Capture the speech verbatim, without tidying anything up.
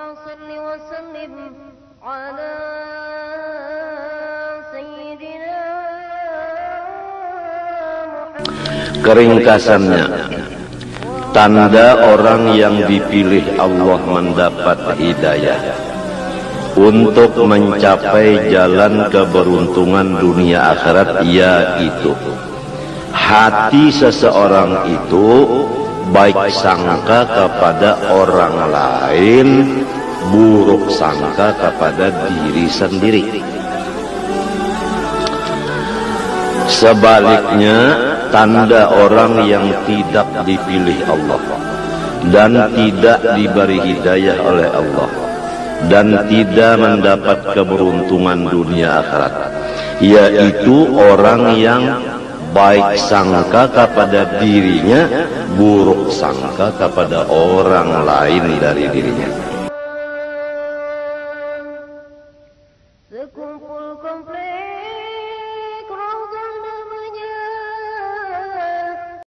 صل وسلم على سيدنا محمد. Keringkasannya, tanda orang yang dipilih Allah mendapat hidayah untuk mencapai jalan keberuntungan dunia akhirat, yaitu hati seseorang itu baik sangka kepada orang lain, buruk sangka kepada diri sendiri. Sebaliknya, tanda orang yang tidak dipilih Allah dan tidak diberi hidayah oleh Allah dan tidak mendapat keberuntungan dunia akhirat, yaitu orang yang baik sangka kepada dirinya, buruk sangka kepada orang lain dari dirinya. Sekumpul komplek